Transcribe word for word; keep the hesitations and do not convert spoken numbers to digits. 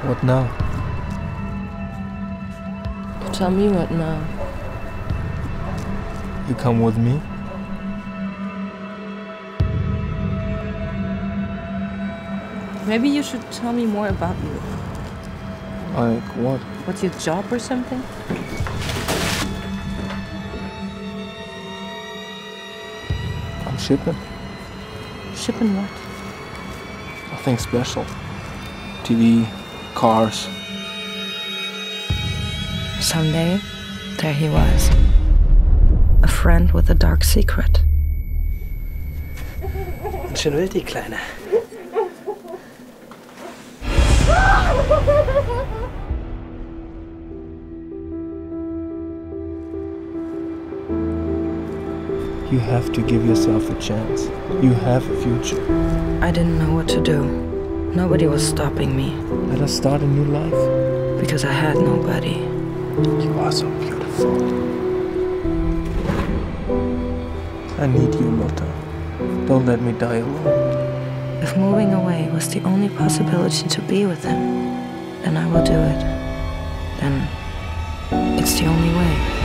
What now? Tell me what now. You come with me? Maybe you should tell me more about you. Like what? What's your job or something? I'm shipping. Shipping what? Nothing special. T V, cars. Someday, there he was. A friend with a dark secret. Schön wild, die Kleine. You have to give yourself a chance. You have a future. I didn't know what to do. Nobody was stopping me. Let us start a new life. Because I had nobody. You are so beautiful. I need you, Lotta. Don't let me die alone. If moving away was the only possibility to be with him, then I will do it. Then it's the only way.